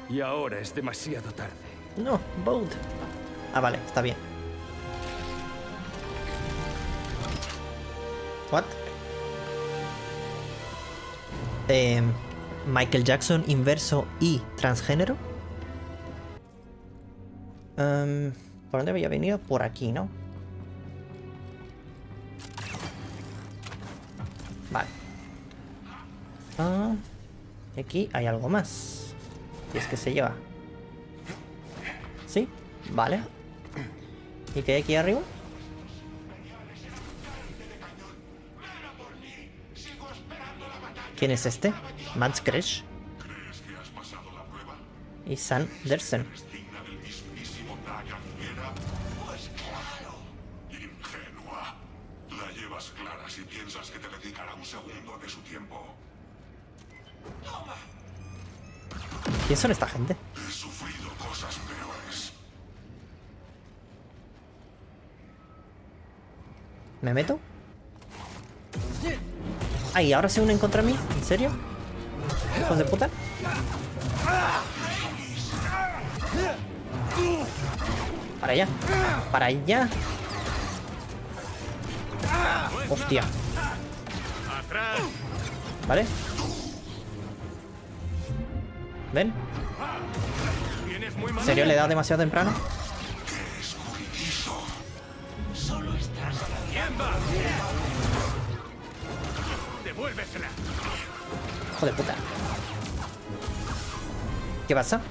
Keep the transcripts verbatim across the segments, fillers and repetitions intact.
Y ahora es demasiado tarde. No, Boat. Ah, vale, está bien. What? Eh, Michael Jackson inverso y transgénero. Um, ¿Por dónde había venido? Por aquí, ¿no? Vale. Ah, aquí hay algo más. Y es que se lleva. ¿Sí? Vale. ¿Y qué hay aquí arriba? ¿Quién es este? Mans Crash. Y Sanderson. Pues claro. Ingenua. La llevas clara si piensas que te dedicará un segundo de su tiempo. Toma. ¿Quién son esta gente? He sufrido cosas peores. ¿Me meto? Ay, ¿ahora se unen contra mí? ¿En serio? ¿Hijos de puta? Para allá. Para allá. Hostia. Vale. ¿Ven? ¿En serio le he dado demasiado temprano? Solo estás a la ¡Tiemba! ¡Devuélvesela! Hijo de puta. ¿Qué pasa?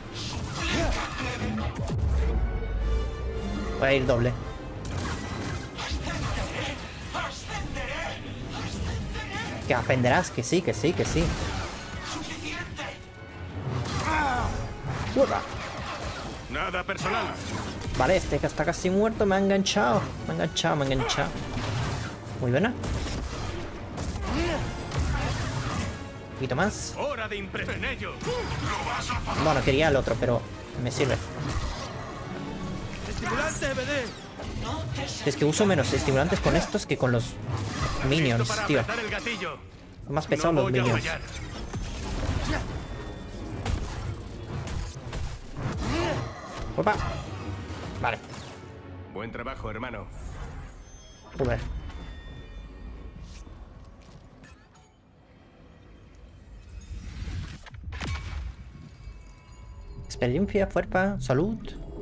Voy a ir doble. Que aprenderás, que sí, que sí, que sí. ¡Urra! Nada personal. Vale, este que está casi muerto me ha enganchado. Me ha enganchado, me ha enganchado. Muy buena. Un poquito más. Hora de impresión en ello. Bueno, quería el otro, pero me sirve. Estimulante B D. Es que uso menos estimulantes con estos que con los minions, Para tío. apretar el gatillo. Son más pesados No los voy a minions. fallar. Opa. Vale. Buen trabajo, hermano. Joder. Experiencia, fuerza, salud.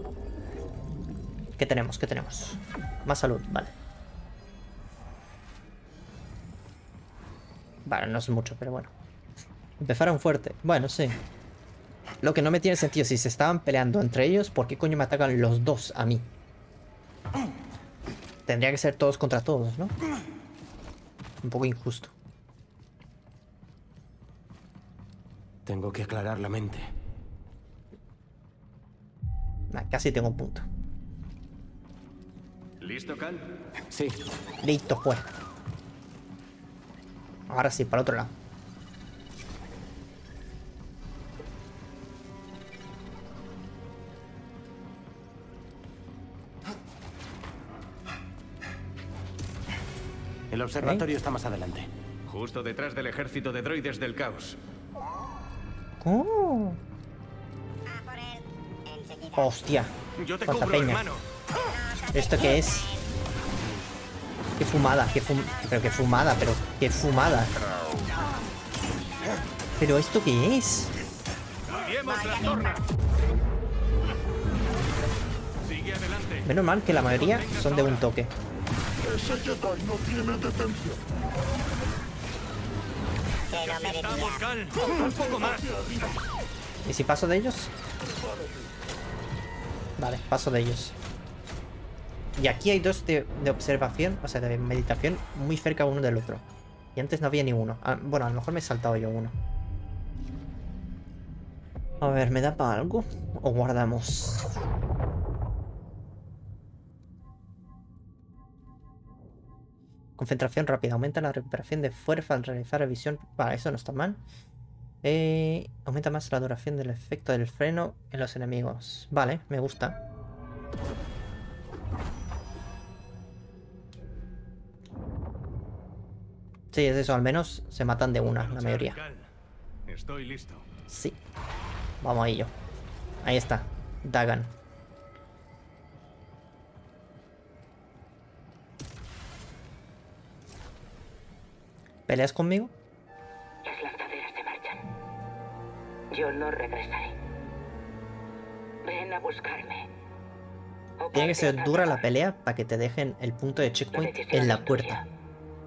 ¿Qué tenemos? ¿Qué tenemos? Más salud, vale. Vale, no es mucho, pero bueno. Empezaron fuerte. Bueno, sí. Lo que no me tiene sentido, si se estaban peleando entre ellos, ¿por qué coño me atacan los dos a mí? Tendría que ser todos contra todos, ¿no? Un poco injusto. Tengo que aclarar la mente. Ah, casi tengo un punto. ¿Listo, Cal? Sí. Listo, pues. Ahora sí, para el otro lado. El observatorio está más adelante. Justo detrás del ejército de droides del caos. Oh. Hostia. Yo te Cuánta cubro, peña. hermano. ¿Esto qué es? Qué fumada, qué fum... Pero qué fumada, pero qué fumada. ¿Pero esto qué es? Cambiemos la torna. Sigue adelante. Menos mal que la mayoría son de un toque. Ese Jedi no tiene detención. Estamos, Cal. Un poco más. ¿Y si paso de ellos? Vale, paso de ellos. Y aquí hay dos de, de observación, o sea, de meditación, muy cerca uno del otro. Y antes no había ni uno. Ah, bueno, a lo mejor me he saltado yo uno. A ver, ¿me da para algo? ¿O guardamos? Concentración rápida. Aumenta la recuperación de fuerza al realizar revisión. Vale, eso no está mal. Eh, aumenta más la duración del efecto del freno en los enemigos. Vale, me gusta. Sí, es eso, al menos se matan de una, la mayoría. Cal, estoy listo. Sí. Vamos a ello. Ahí está. Dagan. ¿Peleas conmigo? Las lanzaderas se marchan. Yo no regresaré. Ven a buscarme. O Tiene que parte ser otra dura la vez. pelea para que te dejen el punto de La checkpoint decisión en la es puerta. tuya.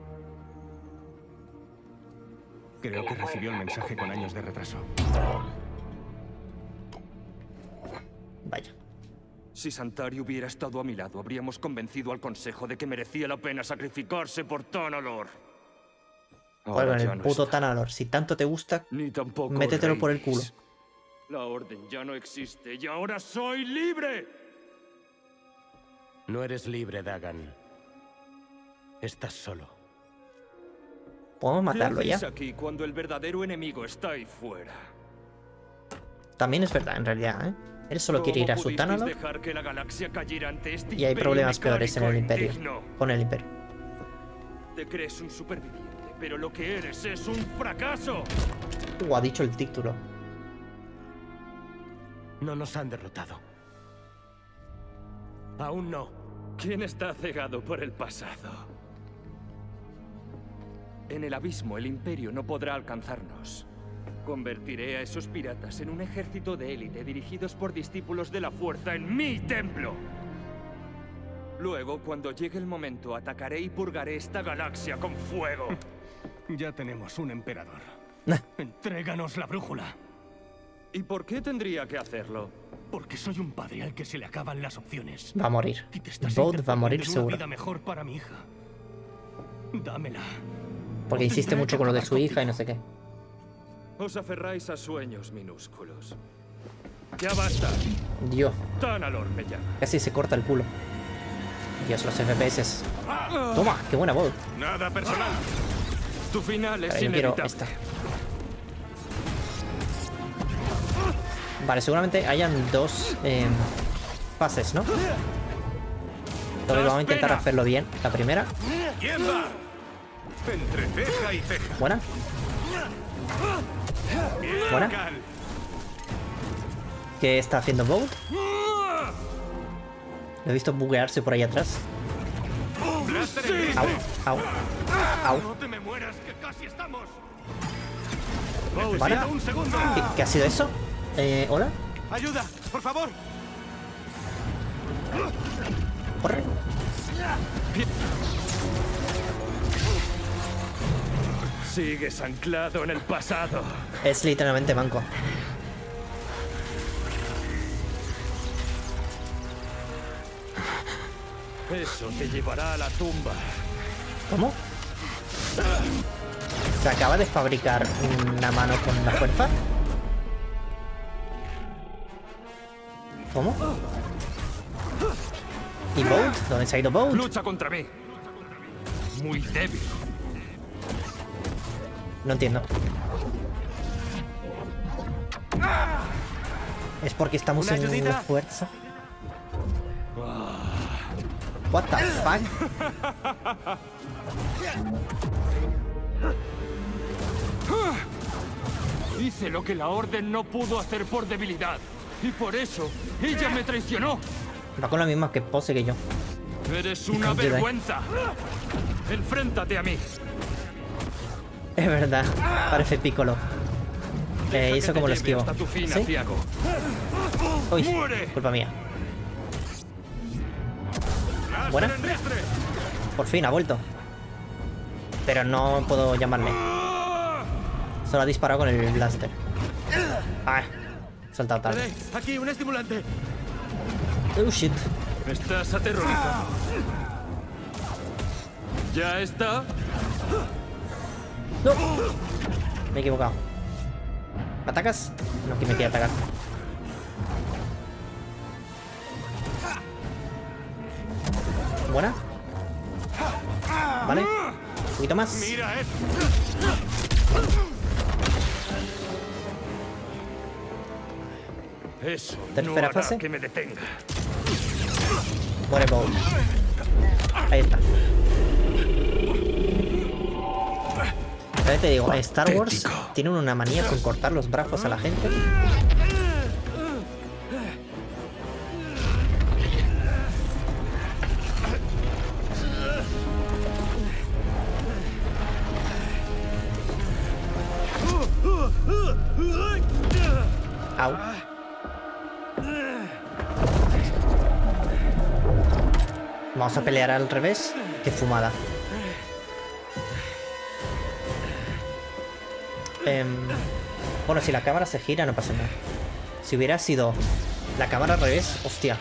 Creo que recibió el mensaje con años de retraso. Vaya. Si Santari hubiera estado a mi lado, habríamos convencido al Consejo de que merecía la pena sacrificarse por Tanalor. Joder, Ahora con ya el no puto está. Tanalor. Si tanto te gusta, Ni tampoco métetelo por el Rhaenys. culo. La orden ya no existe y ahora soy libre. No eres libre, Dagan. Estás solo. Podemos ¿Qué matarlo ya. hacéis aquí cuando el verdadero enemigo está ahí fuera? También es verdad, en realidad, ¿eh? Él solo quiere ir a su ¿Cómo Tanalor pudisteis dejar que la galaxia cayera ante este y hay imperio problemas peores en el mecánico e Imperio. indigno? Con el Imperio. Te crees un superviviente, pero lo que eres es un fracaso. Uh, ha dicho el título. No nos han derrotado. Aún no. ¿Quién está cegado por el pasado? En el abismo el Imperio no podrá alcanzarnos. Convertiré a esos piratas en un ejército de élite dirigidos por discípulos de la fuerza en mi templo. Luego, cuando llegue el momento, atacaré y purgaré esta galaxia con fuego. Ya tenemos un emperador. Entréganos la brújula. ¿Y por qué tendría que hacerlo? Porque soy un padre al que se le acaban las opciones. Va a morir. Y te estás Both va a morir interponiendo en seguro. una vida mejor para mi hija. Dámela. Porque insiste mucho con lo de su hija y no sé qué. Os aferráis a sueños minúsculos. Ya basta. Dios, Tanalor me llama. casi se corta el culo. Dios, los F P S. Toma, qué buena voz. Nada personal. Tu final es Pero yo quiero inevitable. esta. Vale, seguramente hayan dos eh, fases, ¿no? Entonces vamos a intentar hacerlo bien. La primera, ¿Quién va? Entre ceja y ceja. buena. Bien, Buena. Cal. ¿Qué está haciendo Bolt? Lo he visto buguearse por ahí atrás. Blaster en Au, libre. au, au. No te me mueras, que casi estamos. Vale. Necesito un segundo. ¿Qué, qué ha sido eso? Eh, ¿hola? Ayuda, por favor. Corre. Sigues anclado en el pasado. Es literalmente manco. Eso te llevará a la tumba. ¿Cómo? ¿Se acaba de fabricar una mano con la fuerza? ¿Cómo? ¿Y Bolt? ¿Dónde se ha ido Bolt? Lucha contra mí. Muy débil. No entiendo. ¿Es porque estamos ¿Una en ayudita? la fuerza? What the fuck? Hice lo que la Orden no pudo hacer por debilidad. Y por eso, ella me traicionó. Va con la misma que pose que yo. Eres una Jedi. vergüenza. Enfréntate a mí. Es verdad, parece Piccolo. Deja Eh, que hizo te como lo lleve esquivo. hasta tu fin, ¿Sí? aciago. Uy, ¡Muere! culpa mía. Blaster Buena. en ristre. Por fin ha vuelto. Pero no puedo llamarle. Solo ha disparado con el blaster. Ah, he soltado tarde. Ey, aquí un estimulante. Oh shit. Me estás aterrorizando. ¿Ya está? No. Me he equivocado. ¿Me atacas? No, que me quiere atacar. Buena. Vale. Un poquito más. Mira esto. Eso Tercera no hará fase. que me detenga. Muere Bolt. Ahí está. Ya te digo, Star Wars tiene una manía con cortar los brazos a la gente. Au. Vamos a pelear al revés. Qué fumada. Eh, bueno, si la cámara se gira no pasa nada. Si hubiera sido la cámara al revés, hostia.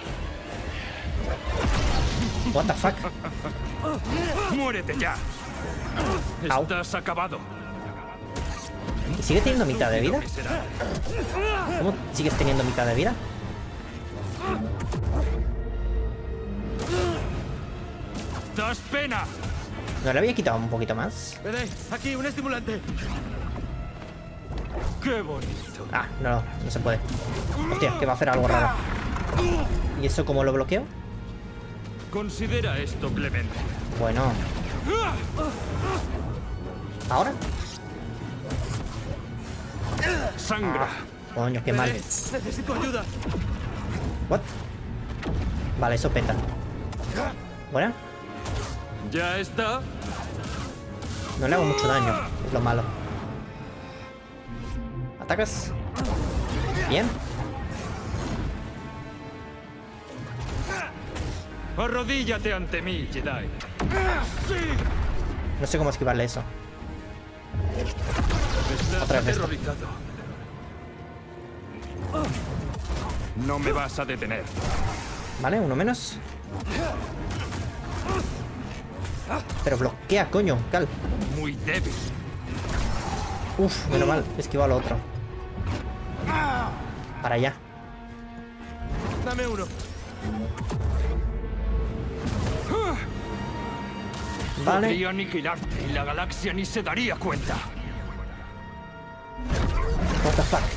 What the fuck. ¡Muérete ya! Au. Estás acabado. ¿Y sigue teniendo mitad de vida? ¿Qué será? ¿Cómo sigues teniendo mitad de vida? ¡Das pena! ¿No le había quitado un poquito más? Vedé, aquí un estimulante. ¡Qué bonito! Ah, no, no se puede. Hostia, que va a hacer algo raro. ¿Y eso cómo lo bloqueo? Considera esto, Clemente. Bueno. ¿Ahora? Sangra. Coño, qué mal. Necesito ayuda. What? Vale, eso peta. Bueno, ¿Ya está? no le hago mucho daño. Es lo malo. ¿Atacas? Bien. Arrodíllate ante mí, Jedi. No sé cómo esquivarle eso. Estás Otra vez esto. aterrorizado. No me vas a detener. Vale, uno menos. Pero bloquea, coño, Cal. Muy débil. Uf, menos mal. Esquiva lo otro. Para allá. Dame uno. Vale. Podría aniquilarte y la galaxia ni se daría cuenta. What the fuck.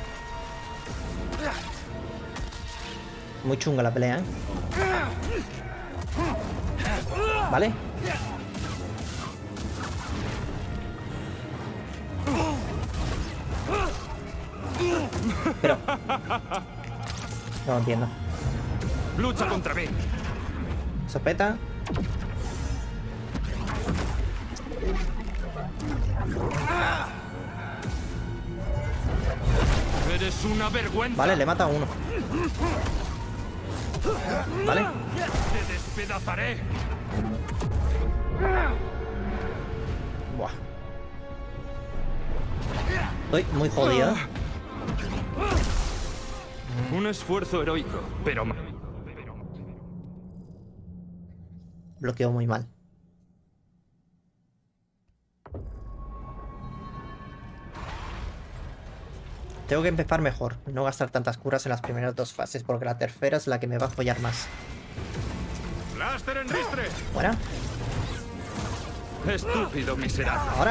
Muy chunga la pelea, ¿eh? Vale. Pero... no lo entiendo. Lucha contra mí. Sopeta. Eres una vergüenza. Vale, le mata a uno. Vale. Te despedazaré. Buah. Estoy muy jodido. Un esfuerzo heroico, pero mal. Bloqueo muy mal. Tengo que empezar mejor, no gastar tantas curas en las primeras dos fases, porque la tercera es la que me va a follar más. ¡Blaster en ristre! Buena. Estúpido miserable. Ahora.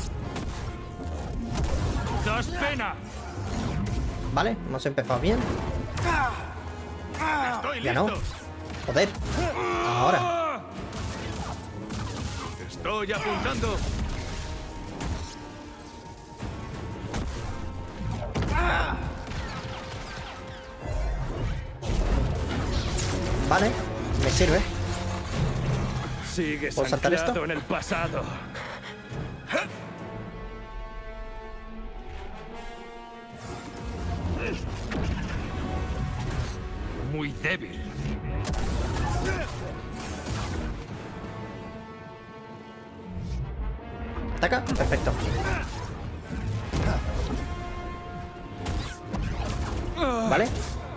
¡Das pena! Vale, hemos empezado bien. ¡Estoy Ya no. listo! Joder. Ahora. ¡Estoy apuntando! Vale, me sirve. Sigues ¿Puedo saltar anclado esto? en el pasado. Muy débil. Ataca. Perfecto. Vale.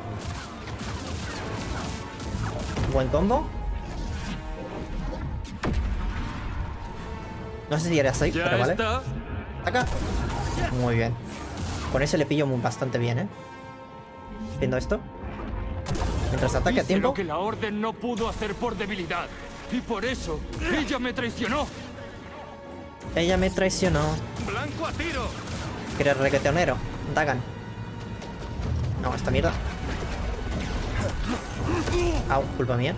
Buen combo. No sé si era safe, ¿Ya pero vale. está? Ataca. Muy bien. Con ese le pillo muy- bastante bien, ¿eh? Viendo esto. Mientras ataque a Hice tiempo. lo que la orden no pudo hacer por debilidad. Y por eso, ella me traicionó. Ella me traicionó. ¡Blanco a tiro! Que eres requeteonero. Dagan. No, esta mierda. Au, culpa mía.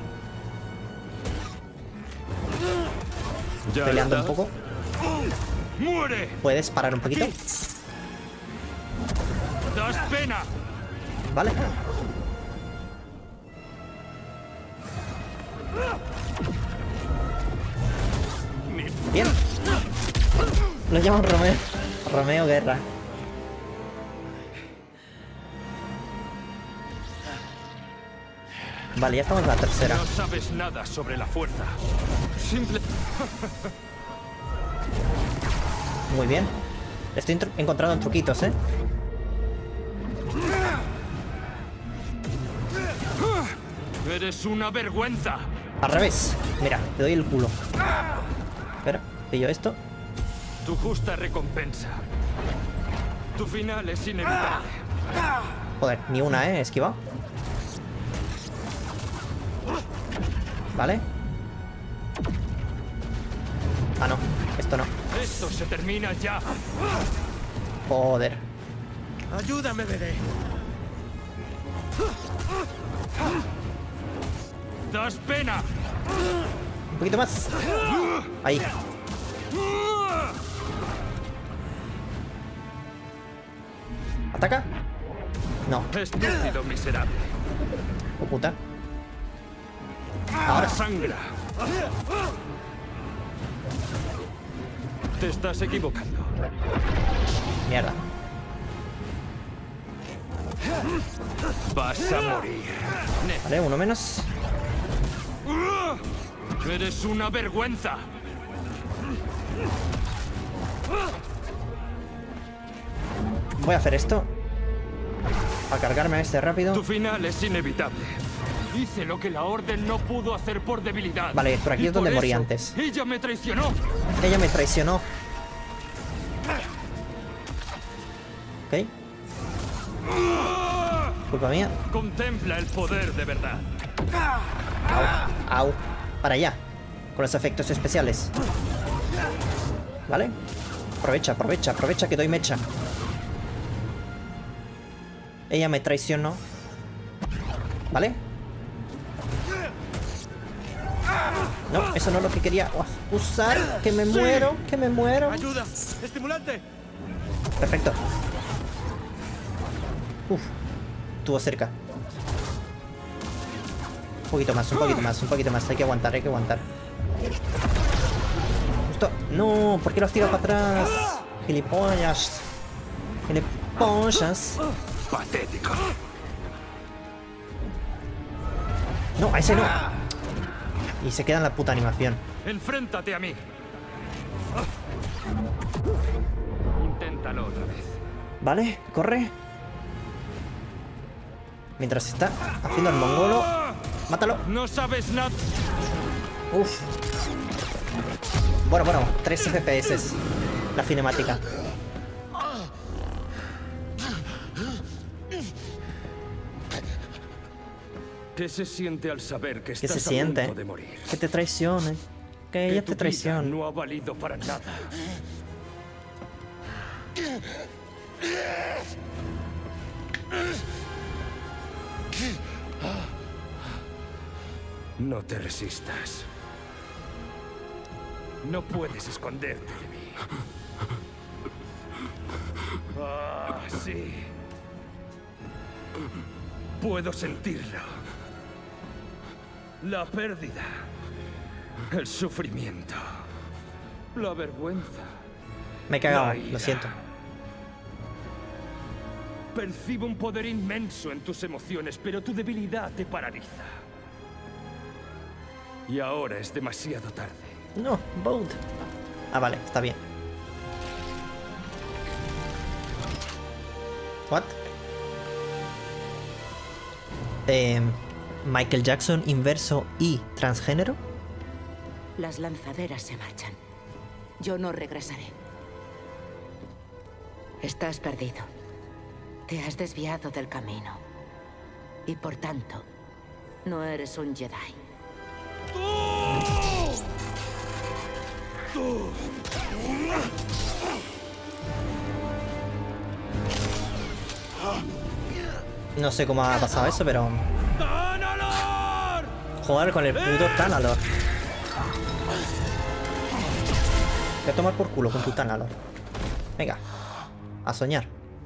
¿Ya Peleando un está? poco. ¡Muere! ¿Puedes parar un poquito? ¡Das pena! Vale. Bien. Lo llaman Romeo. Romeo Guerra. Vale, ya estamos en la tercera. No sabes nada sobre la fuerza. Simple... Muy bien. Estoy encontrando truquitos, ¿eh? Eres una vergüenza. Al revés. Mira, te doy el culo. Espera, pillo esto. Tu justa recompensa. Tu final es inevitable. Joder, ni una, ¿eh? He esquivado. Vale. Ah, no. Esto no. Esto se termina ya. Joder. Ayúdame, bebé. Das pena. Un poquito más. Ahí. ¿Ataca? No. Estúpido miserable. Oh, puta. Ahora sangra. Te estás equivocando. Mierda. Vas a morir. Vale, uno menos. Eres una vergüenza. Voy a hacer esto. A cargarme a este rápido. Tu final es inevitable. Hice lo que la Orden no pudo hacer por debilidad. Vale, por aquí Y es donde por morí eso, antes. Ella me traicionó. Ella me traicionó. Ok. Culpa mía. Contempla el poder de verdad. Au. Au. Para allá. Con los efectos especiales. Vale. Aprovecha, aprovecha, aprovecha que doy mecha. Ella me traicionó. ¿Vale? No, eso no es lo que quería usar. Que me muero, que me muero. ¡Ayuda! ¡Estimulante! Perfecto. Uf. Estuvo cerca. Un poquito más, un poquito más, un poquito más. Hay que aguantar, hay que aguantar. Justo. No, ¿por qué los tiro para atrás? Gilipollas. Gilipollas. Patético. No, a ese no. Y se queda en la puta animación. Enfréntate a mí. Inténtalo otra vez. Vale, corre. Mientras está haciendo el mongolo. Mátalo. No sabes nada. Uf. Bueno, bueno, tres F P S. La cinemática. ¿Qué se siente al saber que ¿Qué estás se siente? a punto de morir? Que te traicione. Que Que ella tu te vida traicione. no ha valido para nada. No te resistas. No puedes esconderte de mí. Ah, sí. Puedo sentirlo. La pérdida. El sufrimiento. La vergüenza. Me he cagado, La ira. lo siento. Percibo un poder inmenso en tus emociones, pero tu debilidad te paraliza. Y ahora es demasiado tarde. No, Bolt. Ah, vale, está bien. What? Eh, Michael Jackson inverso y transgénero. Las lanzaderas se marchan. Yo no regresaré. Estás perdido. Te has desviado del camino. Y por tanto, no eres un Jedi. No sé cómo ha pasado eso, pero... Jugar con el puto Tanalor. Voy a tomar por culo con tu Tanalor. Venga. A soñar.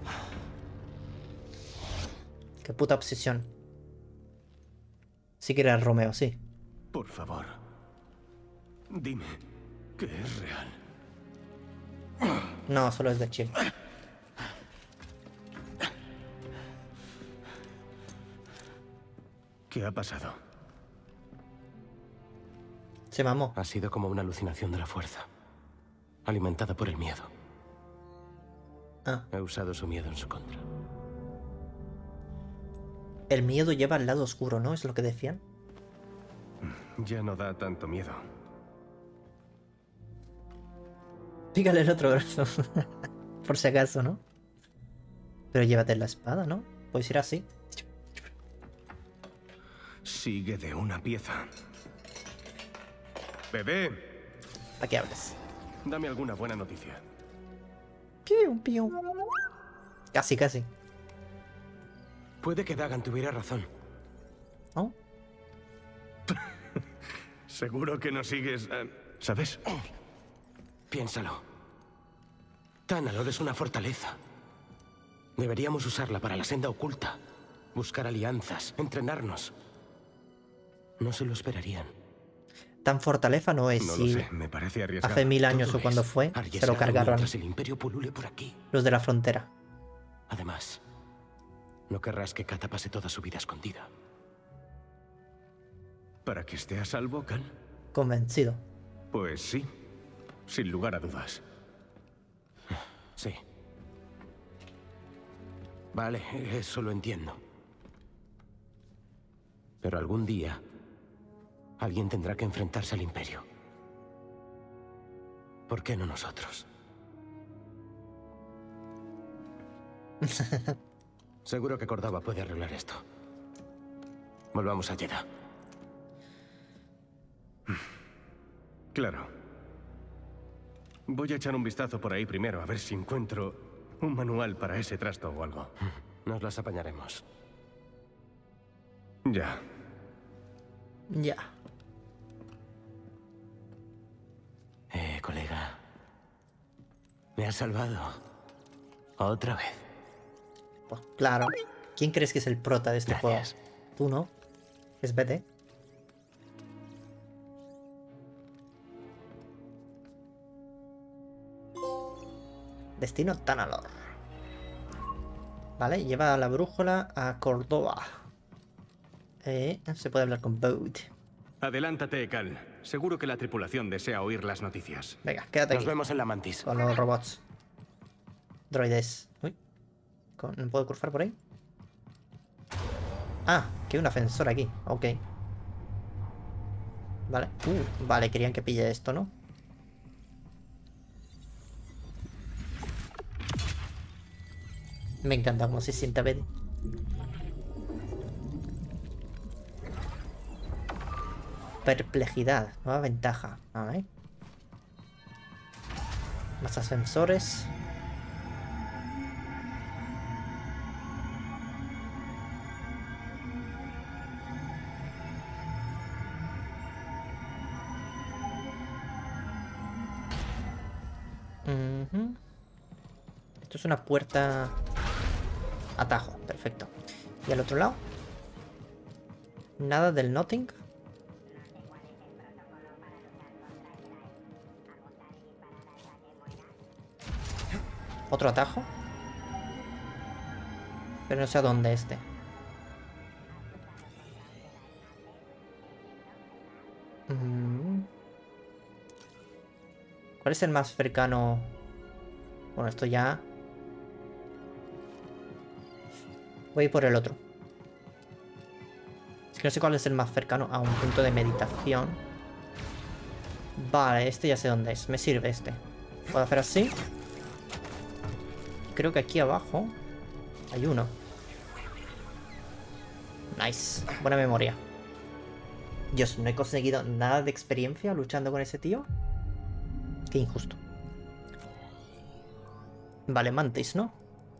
Qué puta obsesión. Sí que era Romeo, sí. Por favor. Dime que es real. No, solo es de chill. ¿Qué ha pasado? Se mamó. Ha sido como una alucinación de la fuerza, alimentada por el miedo. Ah. He usado su miedo en su contra. El miedo lleva al lado oscuro, ¿no? Es lo que decían. Ya no da tanto miedo. Pícale el otro brazo. Por si acaso, ¿no? Pero llévate la espada, ¿no? Puedes ir así. Sigue de una pieza. Bebé, ¿Para qué hablas? dame alguna buena noticia. Piu, piu. Casi, casi. Puede que Dagan tuviera razón. ¿Oh? Seguro que no sigues... eh, ¿Sabes? Piénsalo. Tanalor es una fortaleza. Deberíamos usarla para la senda oculta. Buscar alianzas, entrenarnos. No se lo esperarían. Tan fortaleza no es. No si lo sé, me parece arriesgado. hace mil años Todo o cuando es fue, se lo arriesgado cargaron mientras el imperio pulule por aquí. los de la frontera. Además, no querrás que Kata pase toda su vida escondida. ¿Para que esté a salvo, Cal? Convencido. Pues sí, sin lugar a dudas. Sí. Vale, eso lo entiendo. Pero algún día, alguien tendrá que enfrentarse al imperio. ¿Por qué no nosotros? Seguro que Córdoba puede arreglar esto. Volvamos a Jedha. Claro. Voy a echar un vistazo por ahí primero, a ver si encuentro un manual para ese trasto o algo. Nos las apañaremos. Ya. Ya. Eh, colega. Me has salvado. Otra vez. Pues claro. ¿Quién crees que es el prota de este Gracias. juego? Tú no. Es B T. Destino Tanalor. Vale, lleva la brújula a Córdoba. Eh, se puede hablar con Bode. Adelántate, Cal. Seguro que la tripulación desea oír las noticias. Venga, quédate Nos aquí vemos en la Mantis. con los robots. Droides. Uy. Con- ¿No puedo cruzar por ahí? Ah, que hay un ascensor aquí. Ok. Vale. Uh, vale, querían que pille esto, ¿no? Me encanta cómo se siente Betty. Perplejidad. Nueva ventaja. A ver. Más ascensores. Ujú. Esto es una puerta... Atajo, perfecto. ¿Y al otro lado? Nada del Nothing. Otro atajo. Pero no sé a dónde este. Mm. ¿Cuál es el más cercano? Bueno, esto ya... Voy a ir por el otro. Es que no sé cuál es el más cercano a un punto de meditación. Vale, este ya sé dónde es. Me sirve este. Puedo hacer así. Creo que aquí abajo hay uno. Nice. Buena memoria. Dios, no he conseguido nada de experiencia luchando con ese tío. Qué injusto. Vale, Mantis, ¿no?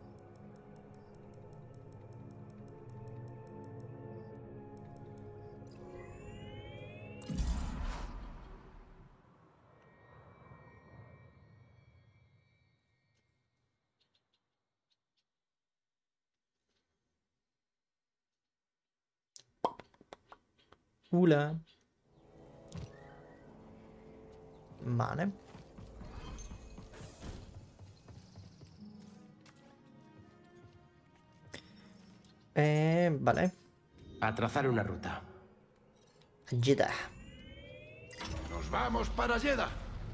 Hola. Vale. Eh, vale. A trazar una ruta. Jeddah. Nos vamos para Jeddah.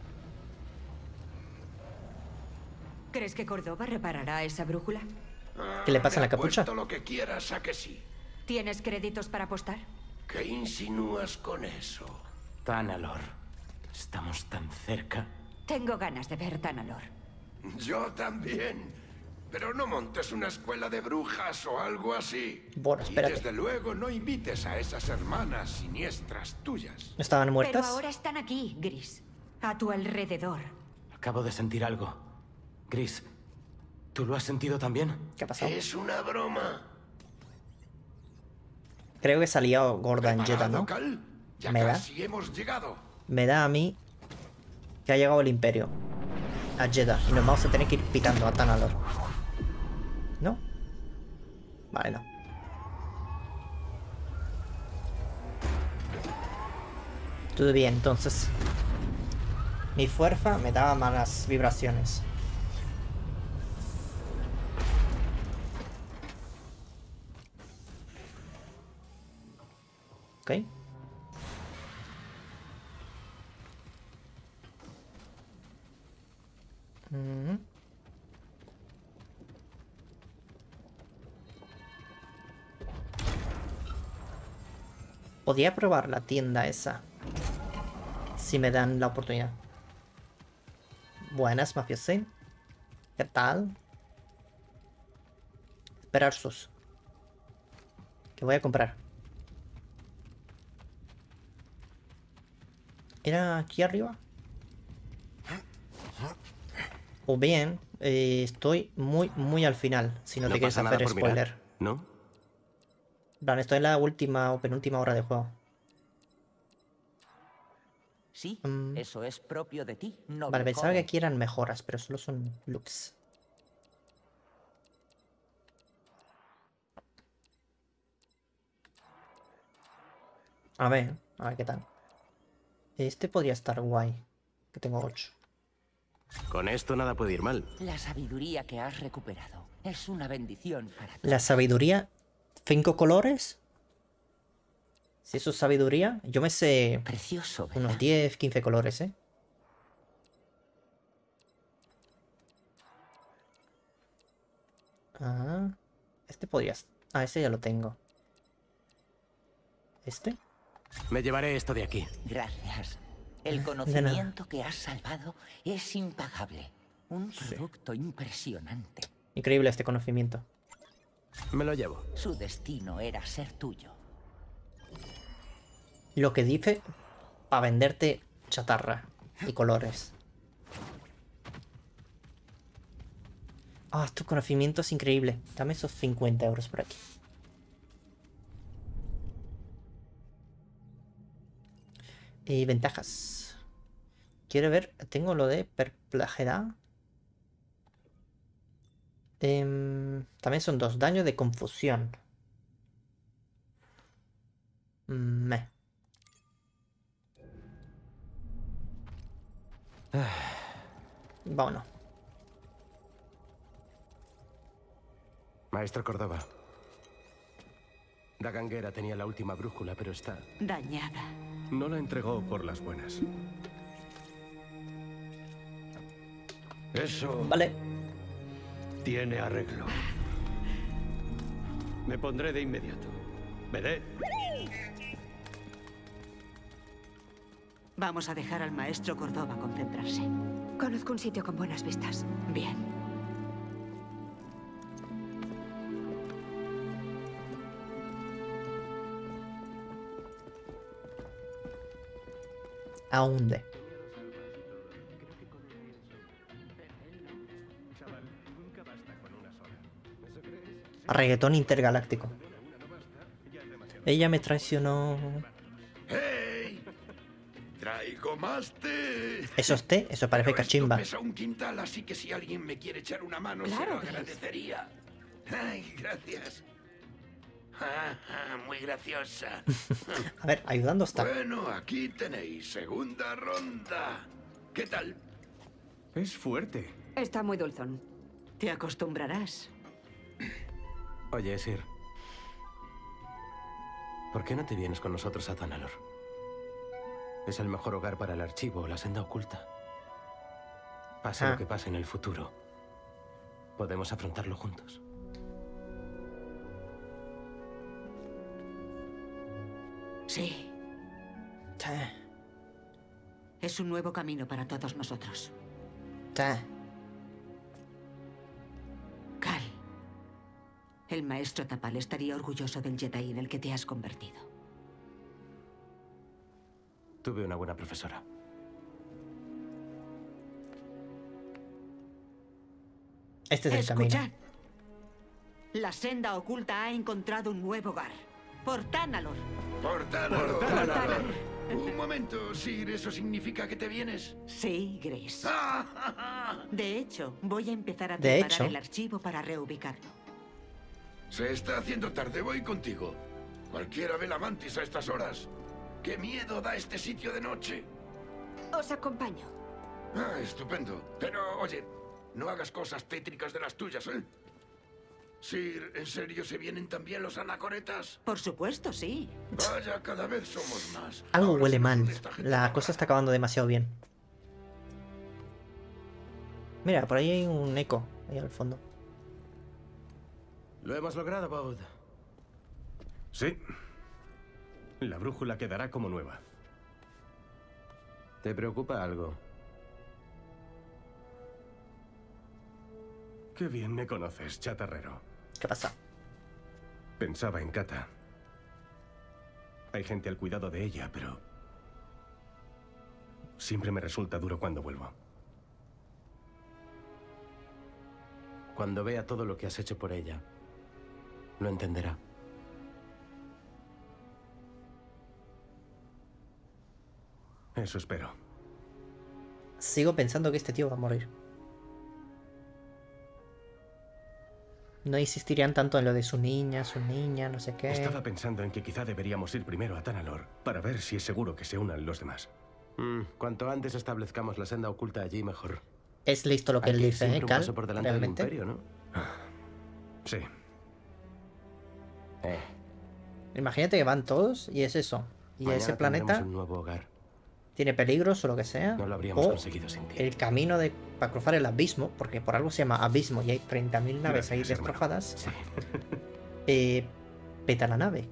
¿Crees que Córdoba reparará esa brújula? ¿Qué le pasa en la Me capucha? apuesto lo que quieras a que sí. ¿Tienes créditos para apostar? ¿Qué insinúas con eso? Tanalor. Estamos tan cerca. Tengo ganas de ver Tanalor. Yo también. Pero no montes una escuela de brujas o algo así. Bueno, espérate. Y desde luego no invites a esas hermanas siniestras tuyas. ¿Estaban Pero muertas? ahora están aquí, Gris. A tu alrededor. Acabo de sentir algo. Gris, ¿tú lo has sentido también? ¿Qué ha pasado? Es una broma. Creo que se ha liado gorda en Jeddah, ¿Preparado, ¿no? Cal? Ya Me da. casi hemos llegado. Me da a mí que ha llegado el Imperio a Jeddah y nos vamos a tener que ir pitando a Tanalor. ¿No? Vale, no. Todo bien, entonces. Mi fuerza me daba malas vibraciones. Ok. Mm. Podría probar la tienda esa. Si me dan la oportunidad. Buenas, mafiosi. ¿Qué tal? Esperar sus. ¿Qué voy a comprar? ¿Era aquí arriba? O bien, eh, estoy muy, muy al final. Si no, No te quieres pasa nada hacer por mirar, spoiler. ¿no? En plan, estoy en la última o penúltima hora de juego. Sí, Mm. eso es propio de ti. No Vale, pensaba que aquí eran mejoras, pero solo son looks. A ver, a ver qué tal. Este podría estar guay. Que tengo ocho. Con esto nada puede ir mal. La sabiduría que has recuperado es una bendición para ti. La sabiduría. ¿Cinco colores? Si eso es sabiduría, yo me sé Precioso, ¿verdad? unos diez, quince colores, ¿eh? Ah, este podría... Ah, ese ya lo tengo. ¿Este? Me llevaré esto de aquí. Gracias. El conocimiento que has salvado es impagable. Un producto impresionante. Increíble este conocimiento. Me lo llevo. Su destino era ser tuyo. Lo que dice para venderte chatarra y colores. Ah, tu conocimiento es increíble. Dame esos cincuenta euros por aquí. Y ventajas. Quiero ver, tengo lo de perplejidad. Em, también son dos daños de confusión. Me. Vámonos. Maestro Córdoba. Daganguera tenía la última brújula, pero está... Dañada. No la entregó por las buenas. Eso Vale. tiene arreglo. Me pondré de inmediato. Veré. Vamos a dejar al maestro Córdoba concentrarse. Conozco un sitio con buenas vistas. Bien. ¿A dónde? Reggaetón intergaláctico. Ella me traicionó. ¡Hey! Traigo más té. ¿Eso es té? Eso parece Pero esto cachimba. pesa un quintal, así que si alguien me quiere echar una mano, se Claro, lo Gris. agradecería. Ay, gracias. Ah, ah, muy graciosa. A ver, ayudando está. Bueno, aquí tenéis segunda ronda. ¿Qué tal? Es fuerte. Está muy dulzón. Te acostumbrarás. Oye, Sir. ¿Por qué no te vienes con nosotros a Tanalor? Es el mejor hogar para el archivo, la senda oculta. Pase Ah. lo que pase en el futuro, podemos afrontarlo juntos. Sí, Sí, es un nuevo camino para todos nosotros. sí. Cal, el maestro Tapal estaría orgulloso del Jedi en el que te has convertido. Tuve una buena profesora. Este es el Escuchad. camino. La senda oculta ha encontrado un nuevo hogar. Por Tanalor. Por Tanalor. Por Tanalor. Un momento, Sir, ¿eso significa que te vienes? Sí, Grace. De hecho, voy a empezar a De preparar hecho. el archivo para reubicarlo. Se está haciendo tarde, voy contigo. Cualquiera ve la mantis a estas horas. ¡Qué miedo da este sitio de noche! Os acompaño. Ah, estupendo. Pero, oye, no hagas cosas tétricas de las tuyas, ¿eh? Sir, ¿en serio se vienen también los anacoretas? Por supuesto, sí. Vaya, cada vez somos más. Algo Ahora huele sí mal. de esta gente La rara. cosa está acabando demasiado bien. Mira, por ahí hay un eco, ahí al fondo. Lo hemos logrado, Baud. Sí. La brújula quedará como nueva. ¿Te preocupa algo? Qué bien me conoces, chatarrero. ¿Qué pasa? Pensaba en Kata. Hay gente al cuidado de ella, pero... siempre me resulta duro cuando vuelvo. Cuando vea todo lo que has hecho por ella, lo entenderá. Eso espero. Sigo pensando que este tío va a morir. No insistirían tanto en lo de su niña, su niña, no sé qué. Estaba pensando en que quizá deberíamos ir primero a Tanalor para ver si es seguro que se unan los demás. Mm, cuanto antes establezcamos la senda oculta allí, mejor. Es listo lo que Hay él ir dice, ¿eh, siempre un Cal? paso por delante Realmente. del Imperio, ¿no? Sí. Eh, Imagínate que van todos y es eso. Y mañana ese tendremos planeta un nuevo hogar. tiene peligros o lo que sea. No lo habríamos o conseguido sin ti. el camino de para cruzar el abismo, porque por algo se llama abismo y hay treinta mil naves ahí Gracias, hermano. destrozadas. Sí. Eh, peta la nave.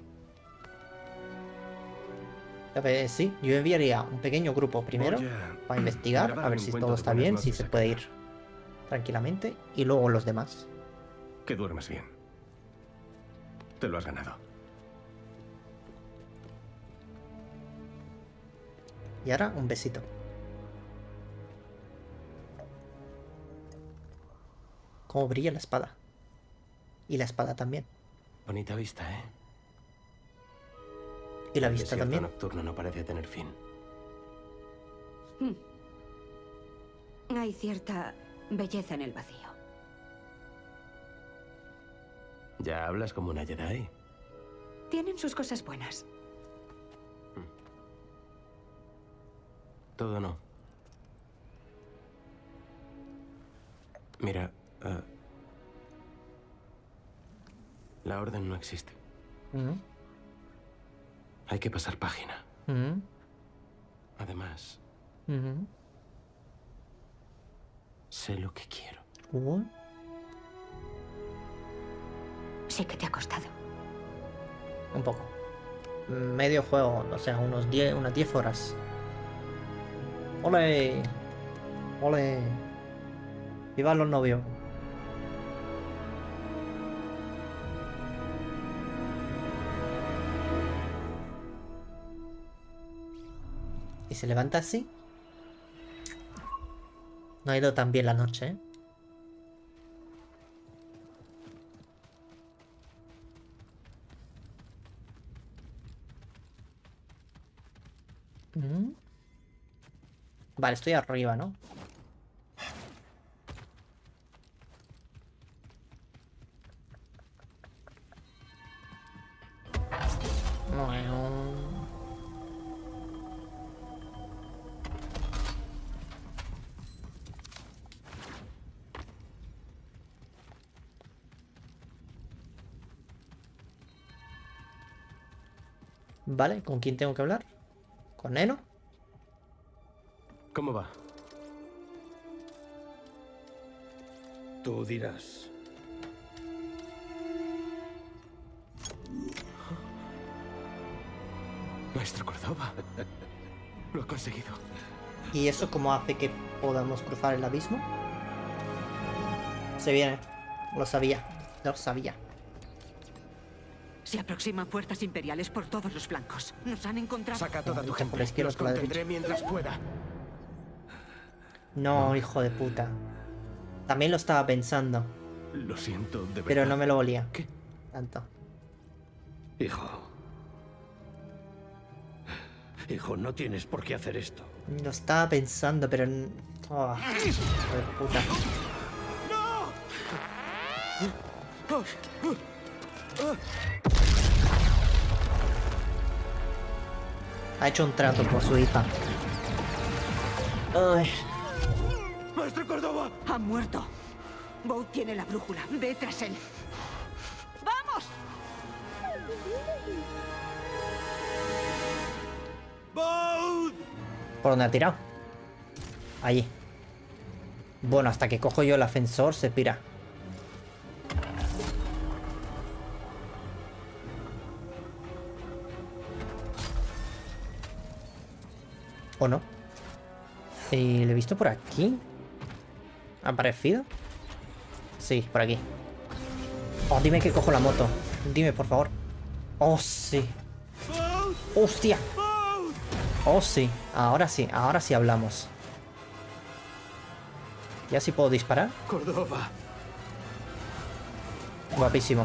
A ver, sí, yo enviaría un pequeño grupo primero Voy a para investigar, grabar a ver un si cuento todo de está buenas bien, si noches se a puede Kata. ir tranquilamente, y luego los demás. Que duermas bien. Te lo has ganado. Y ahora un besito. Cómo brilla la espada. Y la espada también. Bonita vista, ¿eh? Y la El vista desierto también. nocturno no parece tener fin. Hay cierta belleza en el vacío. Ya hablas como una Jedi. Tienen sus cosas buenas. Todo no. Mira, eh, la orden no existe. Mm, Hay que pasar página. mm, Además, mm. sé lo que quiero. Uh, Sí que te ha costado. un poco. Medio juego, o sea, unos diez, unas diez horas. ¡Ole! ¡Ole! ¡Viva los novios! ¿Y se levanta así? No ha ido tan bien la noche, ¿eh? Mm. Vale, estoy arriba, ¿no? Vale, ¿con quién tengo que hablar? ¿Con Eno? ¿Cómo va? Tú dirás. Maestro Córdoba. Lo ha conseguido. ¿Y eso cómo hace que podamos cruzar el abismo? Se viene. Lo sabía. Lo sabía. Se aproximan fuerzas imperiales por todos los flancos. Nos han encontrado. Saca toda tu Por gente. la izquierda, Los por la contendré derecha. mientras pueda. No, hijo de puta. También lo estaba pensando. Lo siento, de verdad. Pero no me lo olía. ¿Qué? Tanto. Hijo. Hijo, no tienes por qué hacer esto. Lo estaba pensando, pero... n- Oh, hijo de puta. Ha hecho un trato por su hija. Ay. ¡Maestro Córdoba! Ha muerto. Bow tiene la brújula. Ve tras él. ¡Vamos! ¡Bow! ¿Por dónde ha tirado? Allí. Bueno, hasta que cojo yo el ascensor se pira. ¿O no? ¿Y lo he visto por aquí? ¿Ha aparecido? Sí, por aquí. Oh, dime que cojo la moto. Dime, por favor. Oh, sí. ¡Hostia! Oh, sí. Ahora sí, ahora sí hablamos. ¿Ya sí puedo disparar? Córdoba. Guapísimo.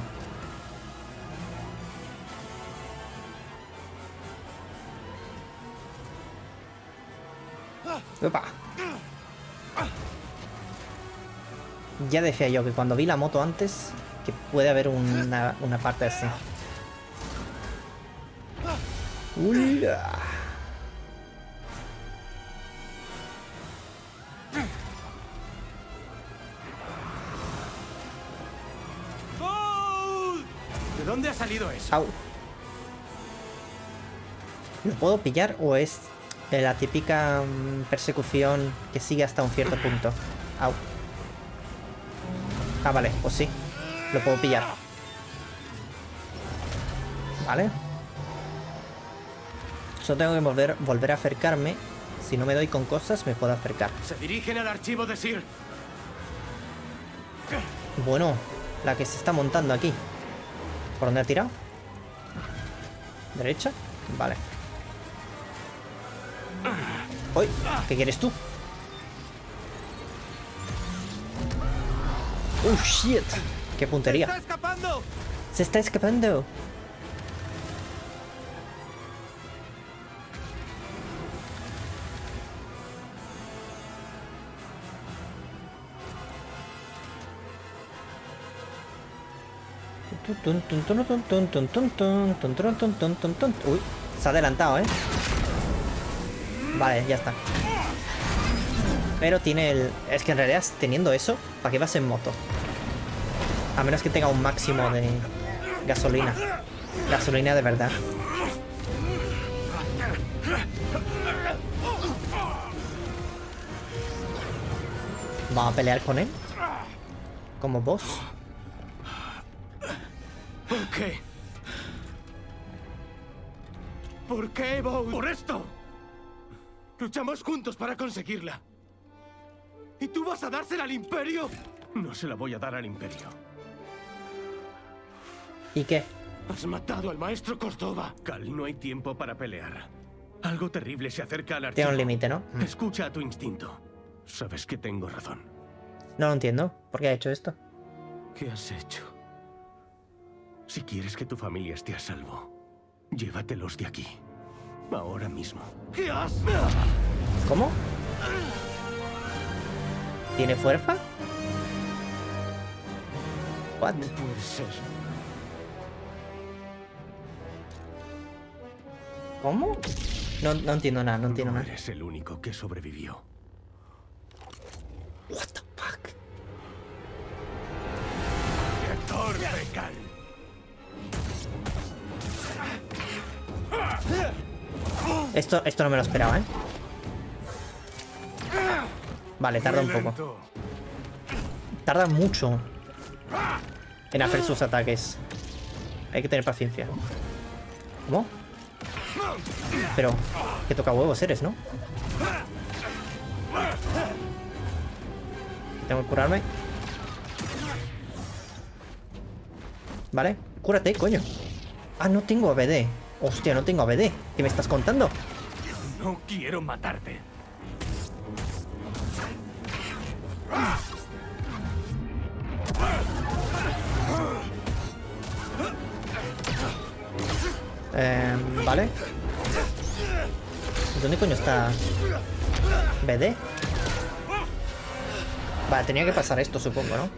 Opa. Ya decía yo que cuando vi la moto antes, que puede haber una, una parte así. ¡Ula! ¿De dónde ha salido eso? Au. ¿Lo puedo pillar o es eh, la típica mm, persecución que sigue hasta un cierto punto? Au. Ah, vale, pues sí. Lo puedo pillar. Vale. Solo tengo que volver, volver a acercarme. Si no me doy con cosas, me puedo acercar. Se dirigen al archivo de Sir. Bueno, la que se está montando aquí. ¿Por dónde ha tirado? ¿Derecha? Vale. ¡Uy! ¿Qué quieres tú? ¡Oh, shit! ¡Qué puntería! ¡Se está escapando! ¡Se está escapando! Uy, se ha adelantado, ¿eh? Vale, ya está. Pero tiene el... Es que en realidad teniendo eso, ¿para qué vas en moto? A menos que tenga un máximo de gasolina. Gasolina de verdad. Vamos a pelear con él. Como boss. ¿Por qué? ¿Por qué, Bow? ¡Por esto! Luchamos juntos para conseguirla. ¿Y tú vas a dársela al Imperio? No se la voy a dar al Imperio. ¿Y qué? Has matado al maestro Córdoba. Cal, no hay tiempo para pelear. Algo terrible se acerca al archivo. Tiene un límite, ¿no? Escucha a tu instinto. Sabes que tengo razón. No lo entiendo. ¿Por qué ha hecho esto? ¿Qué has hecho? Si quieres que tu familia esté a salvo, llévatelos de aquí. Ahora mismo. ¿Qué has...? ¿Cómo? ¿Tiene fuerza? What? No puede ser. ¿Cómo? No, no entiendo nada, no entiendo No nada. eres el único que sobrevivió. What the fuck? ¡Qué torpe, Cal! Esto, esto no me lo esperaba, ¿eh? Vale, tarda un poco. Tarda mucho en hacer sus ataques. Hay que tener paciencia. ¿Cómo? Pero, que toca huevos eres, ¿no? Tengo que curarme. Vale, cúrate, coño. Ah, no tengo A B D. Hostia, no tengo A B D. ¿Qué me estás contando? No quiero matarte. Eh, vale. ¿Dónde coño está B D? Vale, tenía que pasar esto, supongo, ¿no?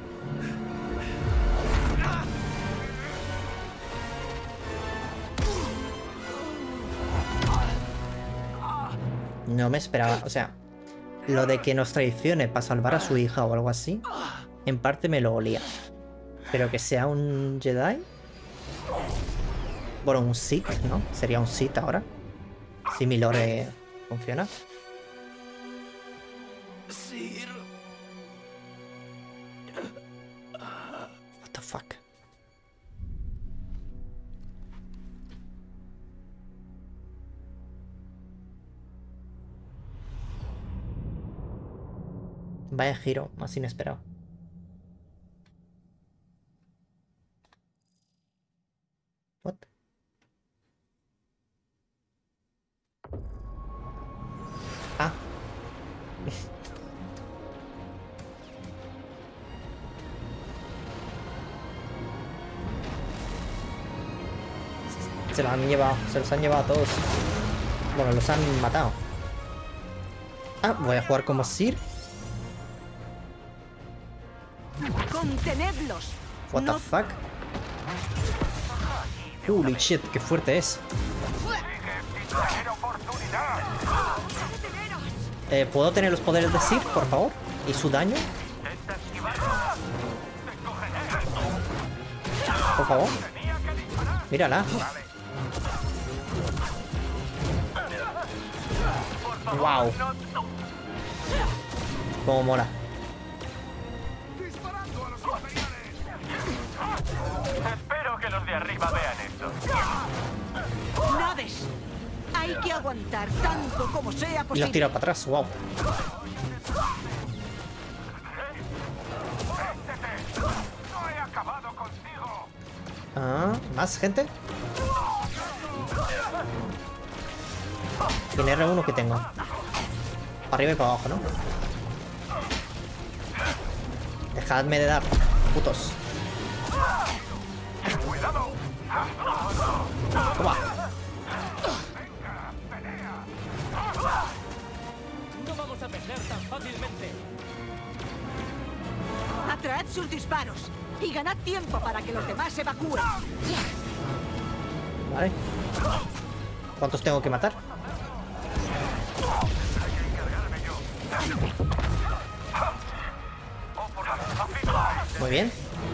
No me esperaba, o sea, lo de que nos traicione para salvar a su hija o algo así, en parte me lo olía. Pero que sea un Jedi... Bueno, un Sith, ¿no? Sería un Sith ahora. Si mi lore funciona. Sir. What the fuck. Vaya giro, más inesperado. What? Ah. Se los han llevado, se los han llevado a todos. Bueno, los han matado. Ah, voy a jugar como Sir. ¡Contenedlos! What the fuck? Holy shit, qué fuerte es. Eh, ¿Puedo tener los poderes de Sir, por favor? ¿Y su daño? Por favor. Mírala. Wow. Cómo mola. Espero que los de arriba vean esto. ¡Naves! Hay que aguantar tanto como sea Y posible. los tira para atrás, wow. No he acabado contigo. Ah, ¿más gente? Y en R uno que tengo. Para arriba y para abajo, ¿no? Dejadme de dar, putos. Toma. No vamos a perder tan fácilmente. Atraed sus disparos y ganad tiempo para que los demás evacúen. Vale. ¿Cuántos tengo que matar? Muy bien.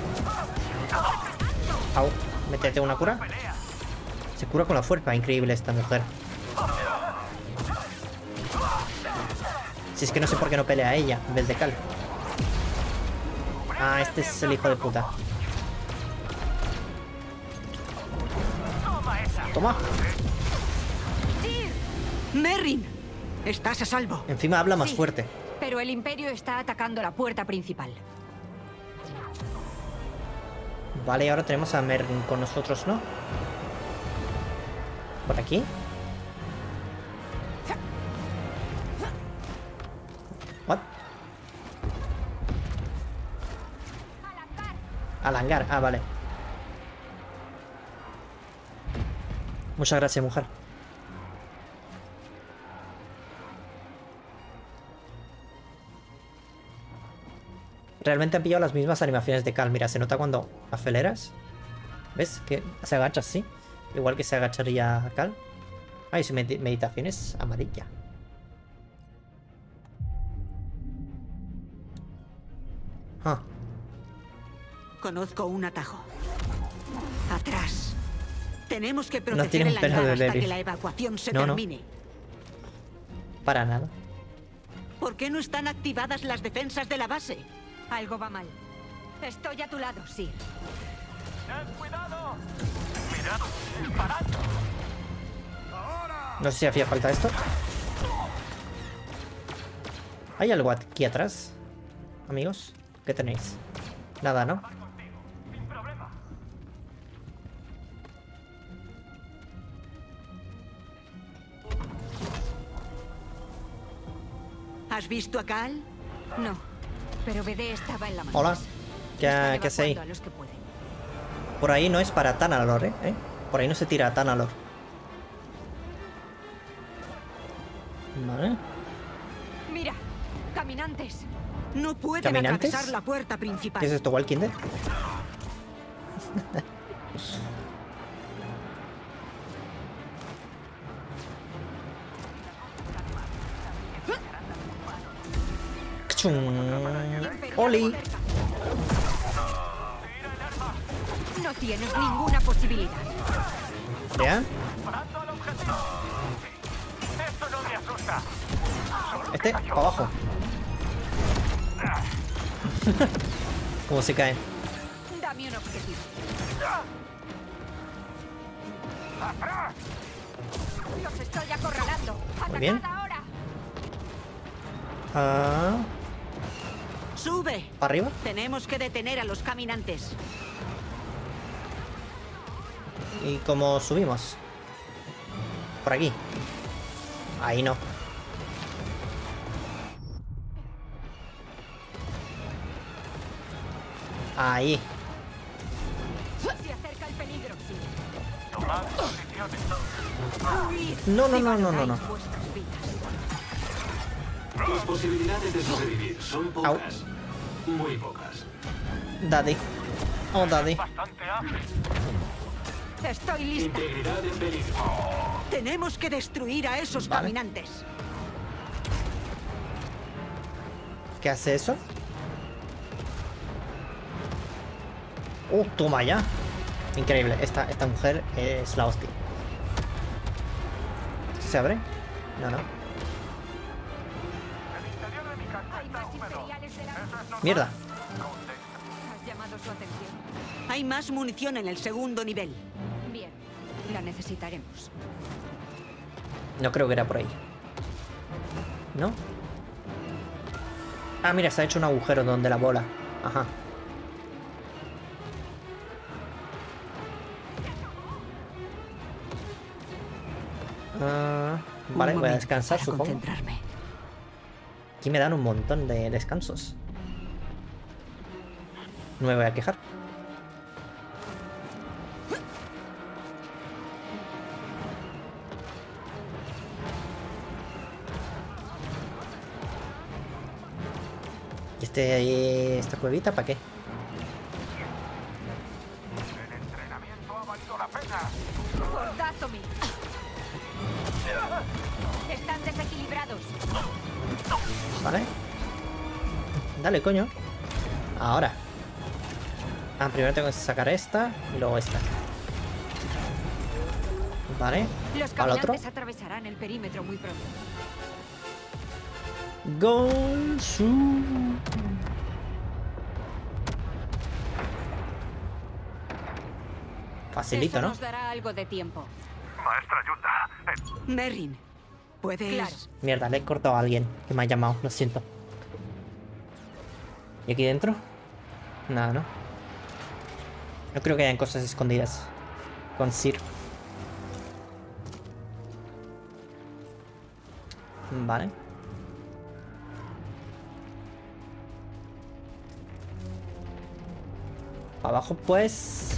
Au, métete una cura. Se cura con la fuerza, increíble esta mujer. Si es que no sé por qué no pelea ella en vez de Cal. Ah, este es el hijo de puta. Toma. Merrin, estás a salvo. Encima habla más Sí, fuerte. Pero el Imperio está atacando la puerta principal. Vale, y ahora tenemos a Merrin con nosotros, ¿no? Por aquí. What? Al hangar. Ah, vale. Muchas gracias, mujer. Realmente han pillado las mismas animaciones de Cal. Mira, se nota cuando aceleras. ¿Ves? Que se agacha así. Igual que se agacharía Cal. Ah, y su med meditación es amarilla. Ah. Conozco un atajo. Atrás. Tenemos que No proteger tiene un el pelo hangar de hasta débil. que la evacuación se No, no. termine. Para nada. ¿Por qué no están activadas las defensas de la base? Algo va mal. Estoy a tu lado, Sir. ¡Ten cuidado! ¡Cuidado! ¡Disparando! No sé si hacía falta esto. ¿Hay algo aquí atrás? Amigos, ¿qué tenéis? Nada, ¿no? ¿Has visto a Cal? No, pero B D estaba en la mano. Hola. ¿Qué, ¿qué hace ahí? Por ahí no es para Tanalor, ¿eh? ¿eh? Por ahí no se tira a Tanalor. Vale. Mira, caminantes. No pueden ¿Caminantes? atravesar la puerta principal. ¿Qué es esto, Walking Dead? ¡Oli! No tienes ninguna posibilidad. ¿Ya? Este, para abajo. ¿Cómo se cae? Dame un objetivo. Los estoy acorralando. Muy bien. Atacad ahora. Ah, ¡Sube! ¿para arriba? Tenemos que detener a los caminantes. ¿Y cómo subimos? Por aquí. Ahí no. Ahí. Se acerca el peligro, sí. Tomad posiciones. No, no, no, no, no, no. Las posibilidades de sobrevivir son pocas. Muy pocas. Daddy. Oh, Daddy. Estoy lista. Integridad en peligro. Tenemos que destruir a esos Vale. caminantes. ¿Qué hace eso? Uh, toma ya. Increíble. Esta, esta mujer es la hostia. ¿Se abre? No, no. Mierda. Has llamado su atención. Hay más munición en el segundo nivel. Bien, la necesitaremos. No creo que era por ahí. ¿No? Ah, mira, se ha hecho un agujero donde la bola. Ajá. Ah, vale, voy a descansar, supongo. Concentrarme. Aquí me dan un montón de descansos. No me voy a quejar. ¿Y este, esta cuevita para qué? El entrenamiento ha valido la pena. Por Dathomir. Están desequilibrados. Vale. Dale, coño. Ahora. Ah, primero tengo que sacar esta y luego esta. Vale. Los Al otro. caminantes atravesarán el perímetro muy pronto. Go su. Facilito, Eso ¿no? nos dará algo de tiempo. Maestra Yunda. Merrin, ¿puedes...? Claro. Mierda, le he cortado a alguien que me ha llamado, lo siento. ¿Y aquí dentro? Nada, ¿no? No creo que hayan cosas escondidas con Sir. Vale. Para abajo, pues...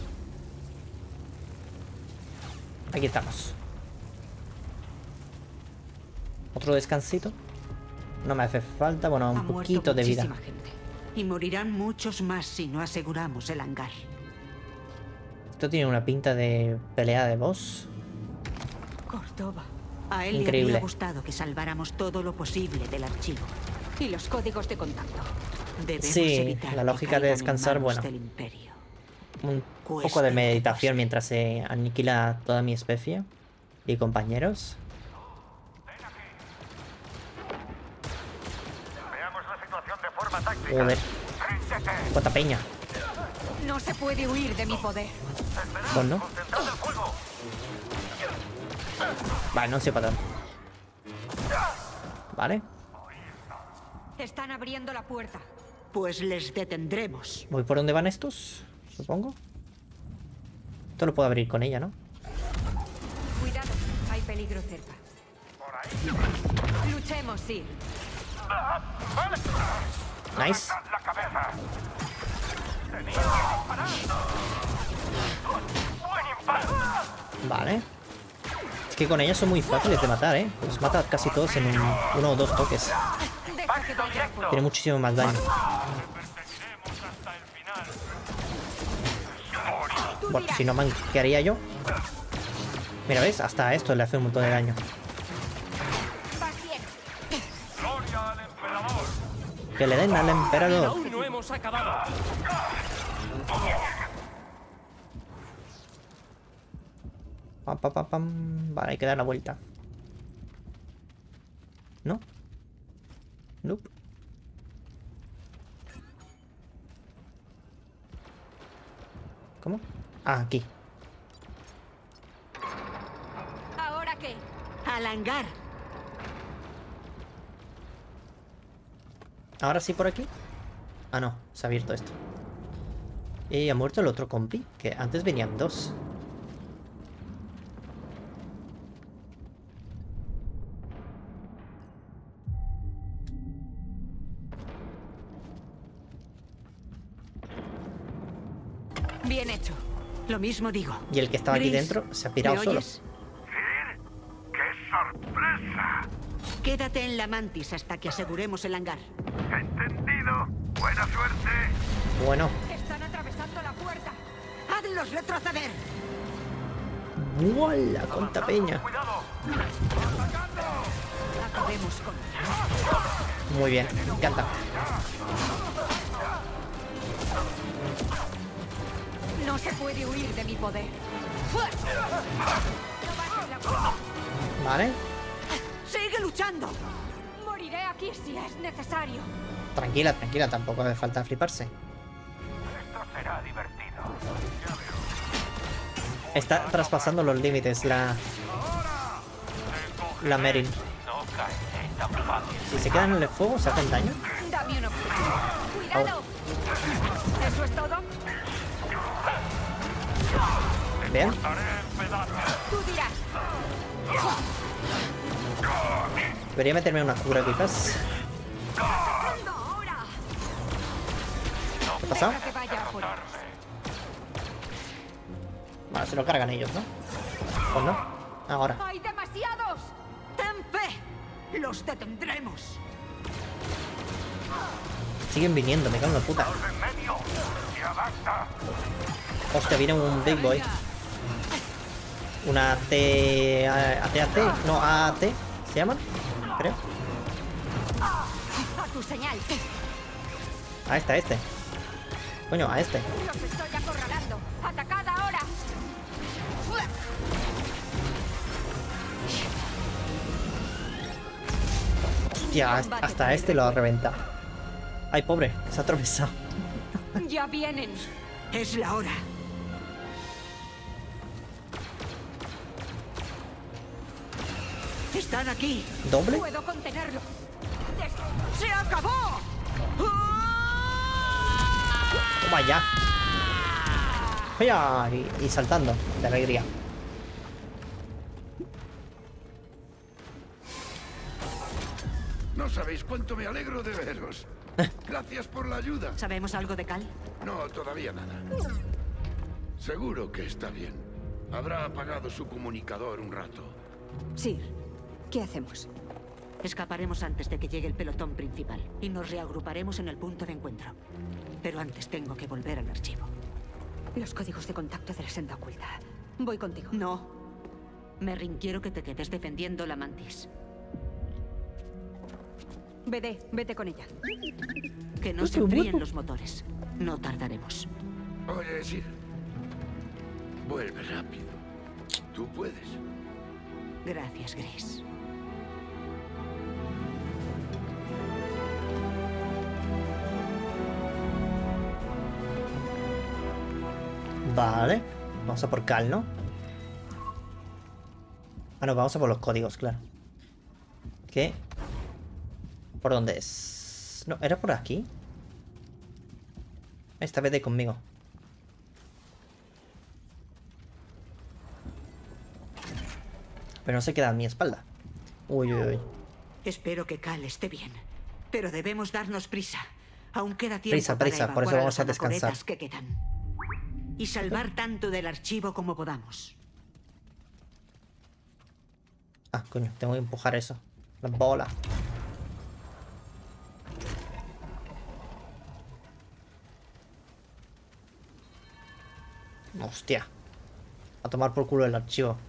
Aquí estamos. Otro descansito. No me hace falta, bueno, un Ha muerto poquito de vida. muchísima gente. Y morirán muchos más si no aseguramos el hangar. Esto tiene una pinta de pelea de boss. Córdoba. A él le Increíble. habría gustado que salváramos todo lo posible del archivo. Y los códigos de contacto. Debemos Sí, evitar la que lógica de caigan en descansar, manos bueno. del Imperio. Un Cueste poco de lo que meditación mientras se aniquila toda mi especie y compañeros. Joder. Cuánta peña. No se puede huir de mi poder. Pues no. Vale, no sé para tanto. Vale. Están abriendo la puerta. Pues les detendremos. Voy por donde van estos, supongo. Esto lo puedo abrir con ella, ¿no? Cuidado, hay peligro cerca. Luchemos, sí. Nice. Vale. Es que con ellas son muy fáciles de matar, ¿eh? Los mata casi todos en un, uno o dos toques. Tiene muchísimo más daño. Bueno, si no, man, ¿qué haría yo? Mira, ¿ves? Hasta esto le hace un montón de daño. Que le den al emperador. Aún no hemos acabado. Pam, pam, pam, pam. Vale, hay que dar la vuelta. ¿No? Nope. ¿Cómo? Ah, aquí. ¿Ahora qué? Al hangar. ¿Ahora sí por aquí? Ah, no. Se ha abierto esto. Y ha muerto el otro compi, que antes venían dos. Bien hecho. Lo mismo digo. Y el que estaba aquí Gris, dentro se ha pirado ¿me solo. oyes? ¡Qué sorpresa! Quédate en la mantis hasta que aseguremos el hangar. Entendido. Buena suerte. Bueno. Están atravesando la puerta. ¡Hazlos retroceder! ¡Hola! ¡Cuánta peña! Acabemos con... Muy bien, me encanta. No se puede huir de mi poder. No bajes la guardia. Vale. ¡Sigue luchando! Moriré aquí si es necesario. Tranquila, tranquila, tampoco hace falta fliparse. Esto será divertido. Está traspasando los límites la... La Meryn. No caeré tan fácil. Si se quedan en el fuego, ¿se hacen daño? Dame un objetivo. ¡Cuidado! ¿Eso es todo? Bien. Tú dirás. Debería meterme una cura quizás. ¿Qué ha pasado? Deja que vaya por ellos. Vale, se lo cargan ellos, ¿no? ¿O no? Ahora. ¡Hay demasiados! ¡Ten fe! ¡Los detendremos! Siguen viniendo, me cago en la puta. Hostia, viene un Big Boy. Una T... A T A T, no, A T ¿se llaman? Creo. A tu señal. A este, a este. Coño, a este. Los estoy acorralando. ¡Atacad ahora! Hostia, hasta- hasta este lo ha reventado. Ay, pobre, se ha atravesado. Ya vienen. Es la hora. Están aquí. ¿Doble? Puedo contenerlo. Des- ¡Se acabó! Toma ya. Vaya, y, y saltando de alegría. No sabéis cuánto me alegro de veros. Gracias por la ayuda. ¿Sabemos algo de Cal? No, todavía nada. Seguro que está bien. Habrá apagado su comunicador un rato. Sir, ¿qué hacemos? Escaparemos antes de que llegue el pelotón principal y nos reagruparemos en el punto de encuentro. Pero antes tengo que volver al archivo. Los códigos de contacto de la senda oculta. Voy contigo. No. Merrin, quiero que te quedes defendiendo la mantis. B D, vete con ella. Que no se enfríen los motores. No tardaremos. Oye, Sir. Vuelve rápido. Tú puedes. Gracias, Gris. Vale. Vamos a por Cal, ¿no? Ah, no, vamos a por los códigos, claro. ¿Qué? ¿Por dónde es? No, ¿era por aquí? Esta vez de conmigo. Pero no se queda a mi espalda. Uy, uy, uy. Espero que Cal esté bien. Pero debemos darnos prisa. Aún queda tiempo Prisa, prisa, para por eso evacuar vamos a los descansar. anacoretas que quedan. Y salvar tanto del archivo como podamos. Ah, coño, tengo que empujar eso. Las bolas. Hostia. A tomar por culo el archivo.